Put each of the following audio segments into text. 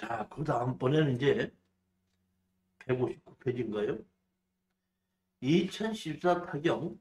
자, 그 다음번에는 이제 159페이지인가요? 2014 타경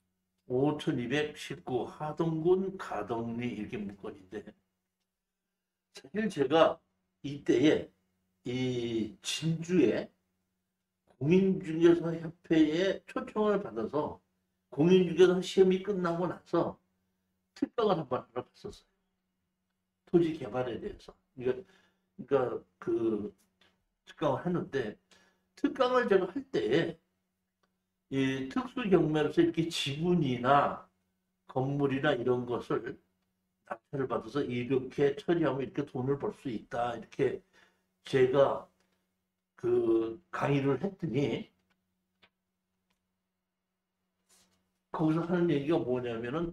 5219 하동군 가덕리 이렇게 문건인데, 사실 제가 이때에 이 진주에 공인중개사 협회에 초청을 받아서 공인중개사 시험이 끝나고 나서 특강을 한번 하러 갔었어요. 토지 개발에 대해서. 그러니까 그 특강을 했는데, 특강을 제가 할 때에 이 특수 경매로서 이렇게 지분이나 건물이나 이런 것을 낙찰을 받아서 이렇게 처리하면 이렇게 돈을 벌 수 있다. 이렇게 제가 그 강의를 했더니, 거기서 하는 얘기가 뭐냐면은,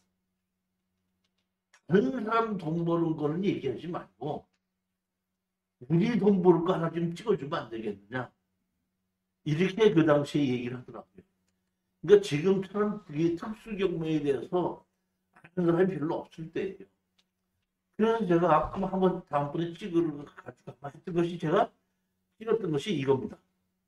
다른 사람 돈 버는 거는 얘기하지 말고 우리 돈 버는 거 하나 좀 찍어주면 안 되겠느냐, 이렇게 그 당시에 얘기를 하더라고요. 그러니까 지금처럼 이 특수경매에 대해서 아는 사람이 별로 없을 때예요. 그래서 제가 아까 한번 다음번에 찍으러 가지고 했던 것이, 제가 찍었던 것이 이겁니다.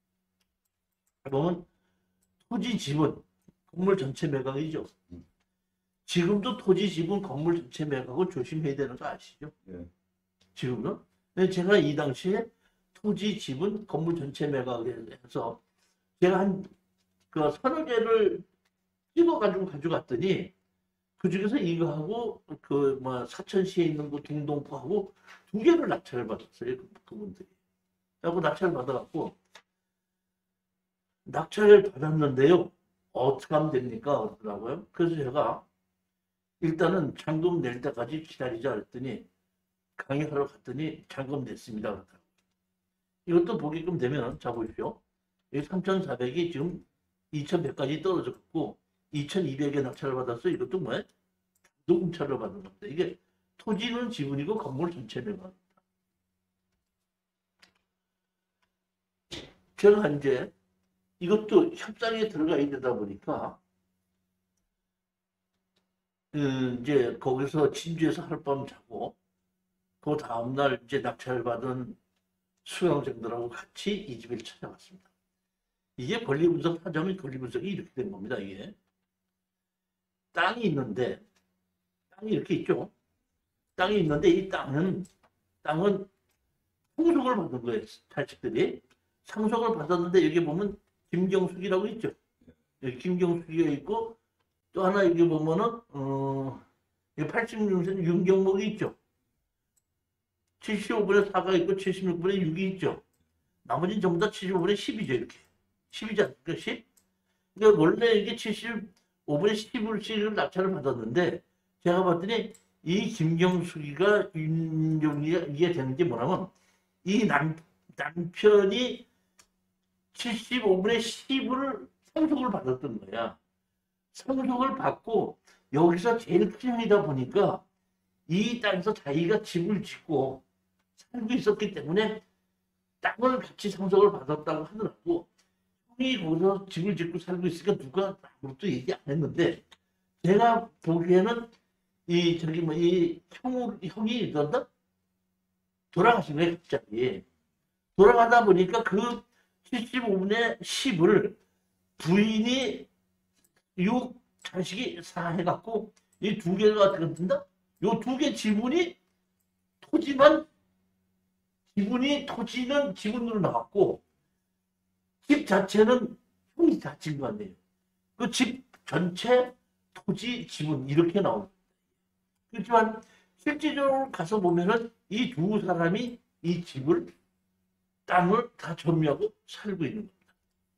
보면 토지 지분, 건물 전체 매각이죠. 지금도 토지 지분, 건물 전체 매각은 조심해야 되는 거 아시죠? 예. 지금은. 근데 제가 이 당시에 토지 지분, 건물 전체 매각에서 제가 그 서너 개를 찍어가지고 가져갔더니, 그 중에서 이거하고 그 뭐 사천시에 있는 거 동동포하고 두 개를 낙찰을 받았어요. 그분들이. 하고 낙찰을 받아갖고, 낙찰을 받았는데요, 어떻게 하면 됩니까? 그러더라고요. 그래서 제가 일단은 잔금 낼 때까지 기다리자 그랬더니, 강의하러 갔더니 잔금 냈습니다. 그러더라고요. 이것도 보게끔 되면, 자 보십시오. 이 3,400이 지금 2,100까지 떨어졌고 2,200에 낙찰을 받았어. 이것도 뭐야? 녹음차를 받은 건데, 이게 토지는 지분이고 건물 전체 매각. 제가 이제 이것도 협상에 들어가 있다 보니까 이제 거기서 진주에서 하룻밤 자고, 그 다음날 이제 낙찰을 받은 수강생들하고 같이 이 집을 찾아갔습니다. 이게 권리분석 사정의 권리분석이 이렇게 된 겁니다. 이게 땅이 있는데, 땅이 이렇게 있죠. 땅이 있는데 이 땅은 상속을 받은 거예요. 자식들이 상속을 받았는데, 여기 보면 김경숙이라고 있죠. 여기 김경숙이가 있고, 또 하나 여기 보면은 86년생 윤경목이 있죠. 75분의 4가 있고 76분의 6이 있죠. 나머지는 전부 다 75분의 10이죠. 이렇게 10이지 않습니까? 10? 그러니까 원래 이게 75분의 10을 낙찰을 받았는데, 제가 봤더니 이 김경숙이가 윤경이가 이게 되는 게 뭐냐면, 이 남편이 75분의 10을 상속을 받았던 거야. 상속을 받고 여기서 제일 큰 형이다 보니까 이 땅에서 자기가 집을 짓고 살고 있었기 때문에 땅을 같이 상속을 받았다고 하더라고. 형이 거기서 집을 짓고 살고 있으니까 누가 아무것도 얘기 안 했는데, 제가 보기에는 이 저기 뭐 이 형이 이런다 돌아가신 거예요. 갑자기 돌아가다 보니까 그 75분의 10을 부인이 6, 자식이 4 해갖고 이 두 개가 어떻게 된다? 요 두 개 지분이 토지는 지분으로 나왔고, 집 자체는 형이 다 지은 거 아니에요. 그 집 전체 토지 지분 이렇게 나옵니다. 그렇지만 실질적으로 가서 보면은 이 두 사람이 이 집을, 땅을 다 점유하고 살고 있는 겁니다.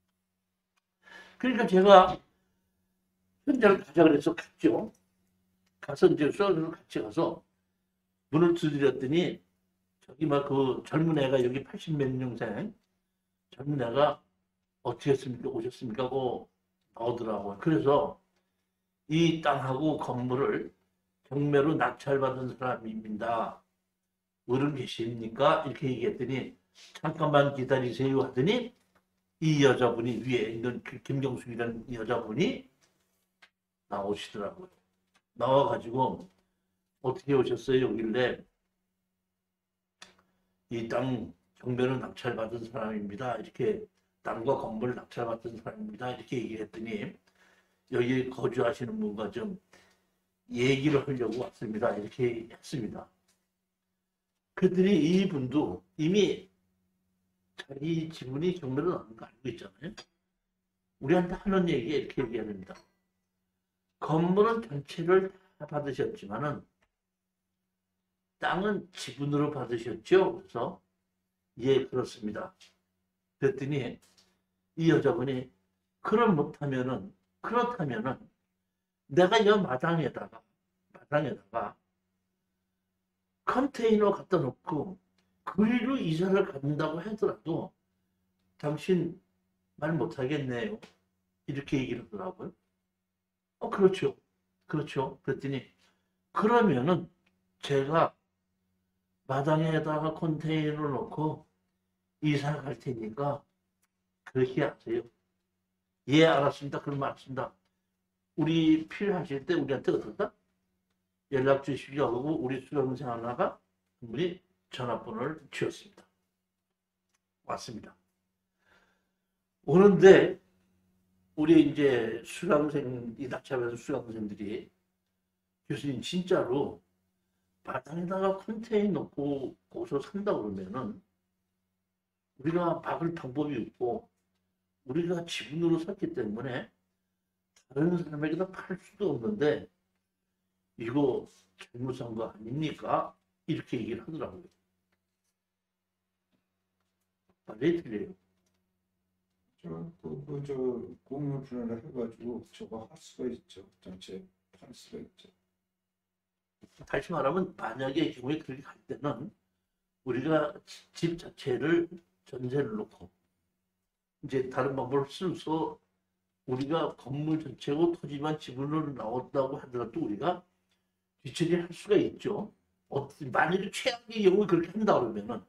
그러니까 제가 현장을 가자 그래서 갔죠. 가서 이제 수학을 같이 가서 문을 두드렸더니, 저기 막 그 젊은 애가, 여기 80 몇 년생 젊은 애가 어떻게 했습니까? 오셨습니까? 하고 나오더라고요. 그래서 이 땅하고 건물을 경매로 낙찰받은 사람입니다. 어른 계십니까? 이렇게 얘기했더니, 잠깐만 기다리세요 하더니, 이 여자분이, 위에 있는 김경숙이라는 여자분이 나오시더라고요. 나와가지고 어떻게 오셨어요? 여길래 이 땅 경매로 낙찰받은 사람입니다. 이렇게 땅과 건물을 낙찰받은 사람입니다. 이렇게 얘기했더니 여기 거주하시는 분과 좀 얘기를 하려고 왔습니다. 이렇게 했습니다. 그랬더니 이분도 이미 자기 지분이 경매로 나온 거 알고 있잖아요. 우리한테 하는 얘기에 이렇게 얘기합니다. 건물은 전체를 다 받으셨지만은 땅은 지분으로 받으셨죠? 그래서 예, 그렇습니다. 그랬더니 이 여자분이 그렇다면은 내가 이 마당에다가 컨테이너 갖다 놓고 그리로 이사를 간다고 하더라도 당신 말 못하겠네요. 이렇게 얘기를 하더라고요. 그렇죠. 그렇죠. 그랬더니 그러면은 제가 마당에다가 컨테이너를 놓고 이사 갈 테니까 그렇게 하세요. 예, 알았습니다. 그럼 알았습니다. 우리 필요하실 때 우리한테 어떨까? 연락 주시기 하고 우리 수험생 하나가 우리 전화번호를 주었습니다. 왔습니다. 오는데 우리 이제 수강생이 낙찰받은 수강생들이 교수님 진짜로 마당에다가 컨테이너 놓고 거기서 산다 그러면은 우리가 막을 방법이 없고 우리가 지분으로 샀기 때문에 다른 사람에게도 팔 수도 없는데 이거 잘못한 거 아닙니까? 이렇게 얘기를 하더라고요. 말이 틀려요. 저 공유 분할을 해가지고 저거 할 수가 있죠. 전체 팔 수가 있죠. 다시 말하면 만약에 경우에 그렇게 갈 때는 우리가 집 자체를 전세를 놓고 이제 다른 방법을 써서 우리가 건물 전체고 토지만 지분으로 나왔다고 하더라도 우리가 뒤처리할 수가 있죠. 만약에 최악의 경우에 그렇게 한다 그러면은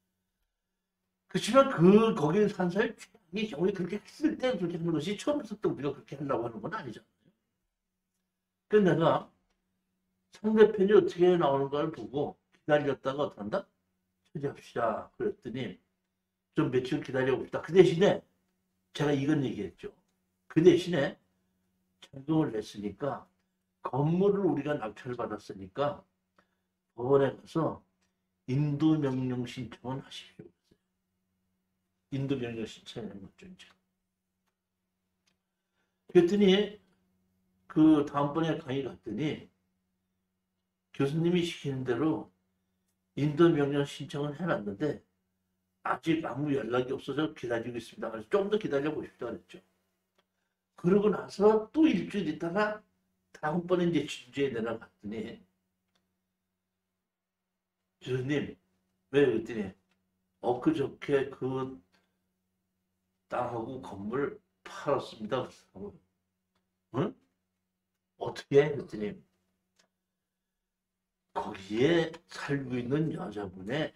그렇지만 거기에 산 사람이 최악의 경우에 그렇게 했을 때 그렇게 하는 것이 처음부터 우리가 그렇게 하려고 하는 건 아니잖아요. 그래서 내가 상대편이 어떻게 나오는가를 보고 기다렸다가 어떡한다? 처리합시다. 그랬더니 좀 며칠 기다려봅시다. 그 대신에 제가 이건 얘기했죠. 그 대신에 잔금을 냈으니까 건물을 우리가 낙찰을 받았으니까 법원에 가서 인도명령 신청을 하십시오. 인도명령 신청하는 거죠. 이제. 그랬더니 그 다음번에 강의 갔더니 교수님이 시키는 대로 인도명령 신청을 해놨는데 아직 아무 연락이 없어서 기다리고 있습니다. 그래서 좀 더 기다려 보십시오. 그랬죠. 그러고 나서 또 일주일 있다가 다음번에 이제 진주에 내려갔더니 교수님 왜 그랬더니 엊그저께 그 땅하고 건물 팔았습니다. 그래서 응? 어떻게? 그랬더니 거기에 살고 있는 여자분의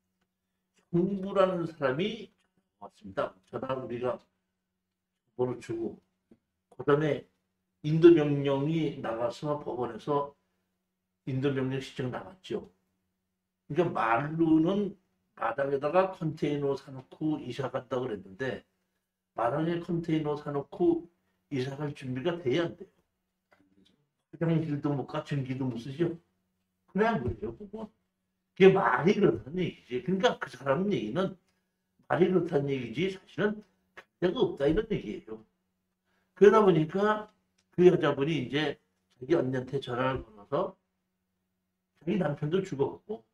형부라는 사람이 왔습니다. 전화 우리가 번호 주고 그다음에 인도명령이 나가서 법원에서 인도명령 신청 나갔죠. 그러니까 말로는 마당에다가 컨테이너 사놓고 이사 간다고 그랬는데 마당에 컨테이너 사놓고 이사 갈 준비가 돼야 안 돼요. 화장실도 못 가, 전기도 못 쓰죠. 그냥 그래요. 그거. 그게 말이 그렇다는 얘기지. 그러니까 그 사람 얘기는 말이 그렇다는 얘기지 사실은 가치가 없다 이런 얘기예요. 그러다 보니까 그 여자분이 이제 자기 언니한테 전화를 걸어서 자기 남편도 죽어갖고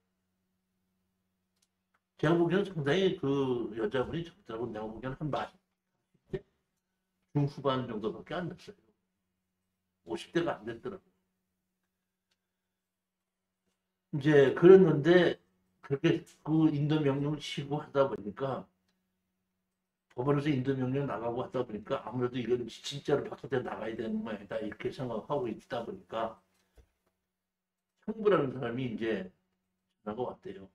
제가 보기에는 상당히 그 여자분이 적더라고. 내가 보기에는 한 40대 중후반 정도밖에 안 됐어요. 50대가 안 됐더라고. 이제 그랬는데 그렇게 그 인도명령을 치고 하다 보니까 법원에서 인도명령 나가고 하다 보니까 아무래도 이건 진짜로 바깥에 나가야 되는 모양이다 이렇게 생각하고 있다 보니까 형부라는 사람이 이제 전화가 왔대요.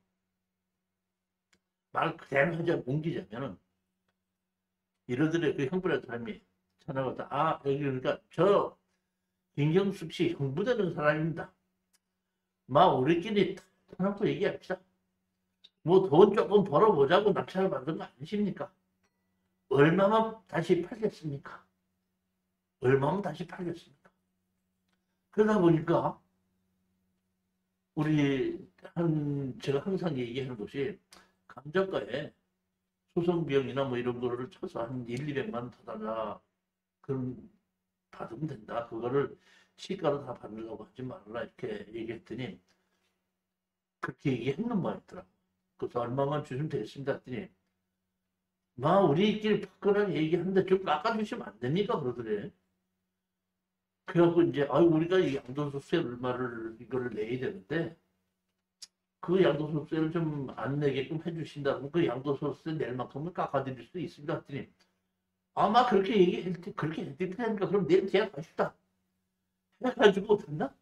말 그대로 옮기자면은 이러더래. 그 형부라는 사람이 전화가 왔다. 아 여기 그러니까 저 김경숙 씨 형부 되는 사람입니다. 막 우리끼리 터놓고 얘기합시다. 뭐 돈 조금 벌어보자고 낙찰을 받은 거 아니십니까? 얼마만 다시 팔겠습니까? 얼마면 다시 팔겠습니까? 그러다 보니까 제가 항상 얘기하는 것이 감정가에 소송 비용이나 뭐 이런 거를 쳐서 한 1, 200만 원 더 달라. 그럼 받으면 된다. 그거를 시가로 다 받으려고 하지 말라. 이렇게 얘기했더니 그렇게 얘기했는 모양이더라고. 그래서 얼마만 주시면 되겠습니다. 했더니 우리끼리 화끈하게 얘기하는데 좀 깎아주시면 안 됩니까? 그러더래. 그래갖고 이제 우리가 이 양도소득세 얼마를 이걸 내야 되는데 그 양도소득세를 좀 안 내게끔 해주신다면 그 양도소득세 낼 만큼은 깎아드릴 수 있습니다. 했더니 아마 그렇게 해드릴 테니까 그럼 내일 계약하시다. 해가지고 됐나?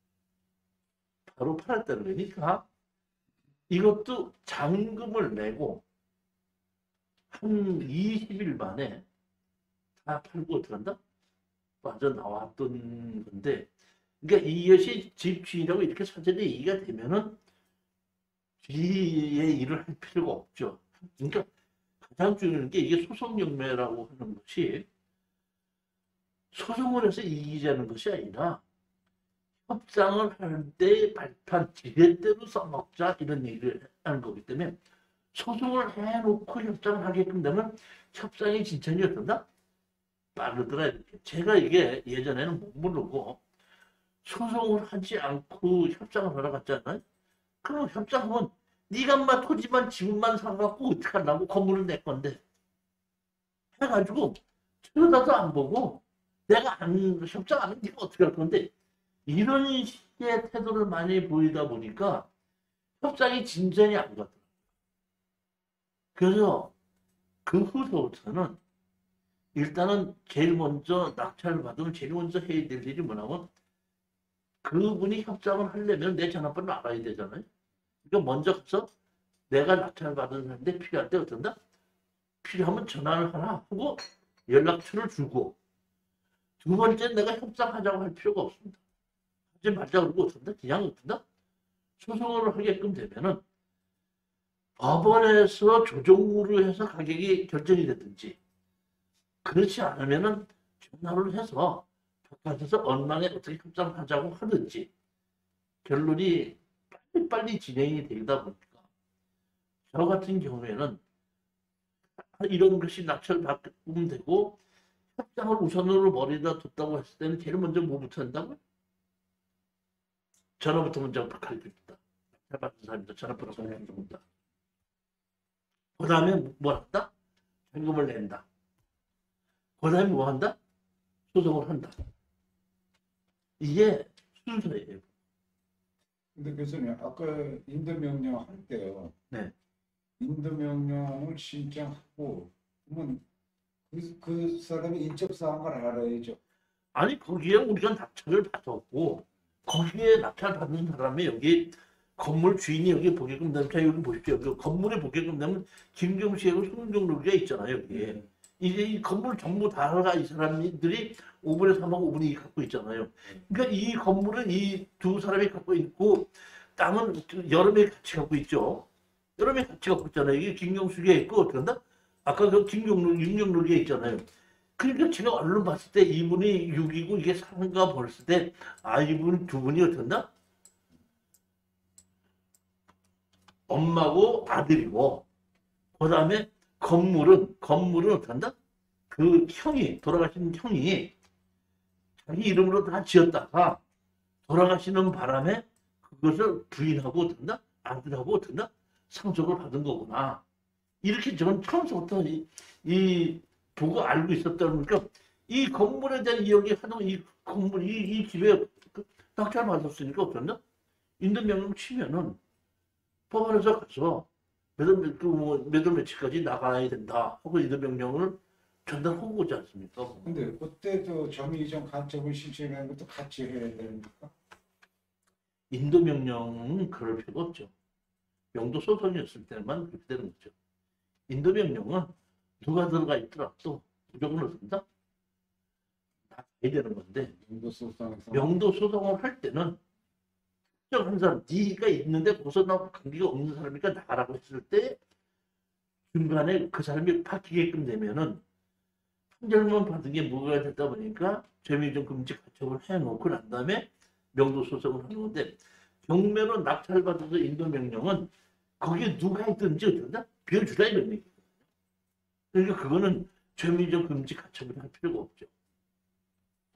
바로 팔았다는 거니까 이것도 잔금을 내고 한 20일 만에 다 팔고 들어간다? 빠져나왔던 건데, 그러니까 이것이 집주인이라고 이렇게 사전에 얘기가 되면은 뒤에 일을 할 필요가 없죠. 그러니까 가장 중요한 게 이게 소송역매라고 하는 것이 소송을 해서 이기자는 것이 아니라 협상을 할 때 발판 지렛대로 써먹자 이런 얘기를 하는 거기 때문에 소송을 해놓고 협상을 하게끔 되면 협상이 진전이 어떤다? 빠르더라. 이렇게. 제가 이게 예전에는 못 모르고 소송을 하지 않고 협상을 하러 갔잖아요. 그럼 협상하면 네가 마 토지만 지분만 사갖고 어떡하려고 건물을 내 건데 해가지고 쳐다도 안 보고 내가 안 협상 안 하면 네가 어떻게 할 건데 이런 식의 태도를 많이 보이다 보니까 협상이 진전이 안 가더라고요. 그래서 그 후서부터는 일단은 제일 먼저 낙찰을 받으면 제일 먼저 해야 될 일이 뭐냐면 그분이 협상을 하려면 내 전화번호를 알아야 되잖아요. 그러니까 먼저 가서 내가 낙찰 받은 사람인데 필요할 때 어떤다? 필요하면 전화를 하나 하고 연락처를 주고 두 번째 내가 협상하자고 할 필요가 없습니다. 하지 말자 그러고 어떤다? 그냥 어떤다? 소송을 하게끔 되면은 법원에서 조정으로 해서 가격이 결정이 되든지 그렇지 않으면은 전화를 해서 바깥에서 얼마에 어떻게 협상하자고 하든지 결론이 빨리 진행이 되다 보니까 저 같은 경우에는 이런 것이 낙찰 받으면 되고 협상을 우선으로 머리에다 뒀다고 했을 때는 제일 먼저 뭐부터 한다고요? 전화부터 먼저 가르쳐준다. 낙찰 받은 사람이다. 전화부터 가르쳐준다. 그 다음에 뭐 한다? 현금을 낸다. 그 다음에 뭐 한다? 소송을 한다. 이게 순서예요. 근데 교수님 아까 인도명령 할 때요. 네. 인도명령을 신청하고 그러면 그 사람이 인적사항을 알아야죠. 아니 거기에 우리가 낙찰을 받았고 거기에 낙찰 받는 사람이 여기 건물 주인이 여기 보게끔 되면 자 여기 보십시오. 여기 건물에 보게끔 되면 김경수하고 송정록이가 있잖아요. 여기에. 이제 이 건물 전부 다가 이 사람들이 5분의 3하고 5분의 2 갖고 있잖아요. 그러니까 이 건물은 이 두 사람이 갖고 있고 땅은 여러 명이 같이 갖고 있죠. 여러 명이 같이 갖고 있잖아요. 이게 김경수가 있고 그런다? 아까 그 김경록, 윤경록이 있잖아요. 그러니까 제가 얼른 봤을 때 이분이 6이고 이게 3인가 벌었을 때 이분 두 분이 어떻나? 엄마고 아들이고 그 다음에 건물은 어떤다? 그 형이 돌아가신 형이 자기 이름으로 다 지었다가 돌아가시는 바람에 그것을 부인하고 어떤다? 아들하고 어떤다? 상속을 받은 거구나. 이렇게 저는 처음부터 이 보고 알고 있었다는 거니까 이 건물에 대한 이야기 하는 이 건물 이 집에 낙찰 받았으니까 어떤다? 인도명령 치면은 법원에서 가서 몇월 며칠까지 나가야 된다 하고 인도명령을 전달하고 오지 않습니까? 근데 그때도 점유이전 간첩을 신청하는 것도 같이 해야 됩니까? 인도명령은 그럴 필요가 없죠. 명도 소송이었을 때만 그렇게 되는 거죠. 인도명령은 누가 들어가 있더라도 무조건 없습니다. 다 해야 되는 건데 인도소송에서 명도 소송을 할 때는 특정한 사람, 네가 있는데 거기서 나 관계가 없는 사람이니까 나가라고 했을 때 중간에 그 사람이 바뀌게끔 되면은 판결만 받은 게 무효가 됐다 보니까 죄미정 금지 가처분 해놓고 난 다음에 명도 소송을 하는 건데 경매로 낙찰받아서 인도 명령은 거기에 누가 있든지 어쩐다 비워주라 이런 얘기. 그러니까 그거는 죄미정 금지 가처분 할 필요가 없죠.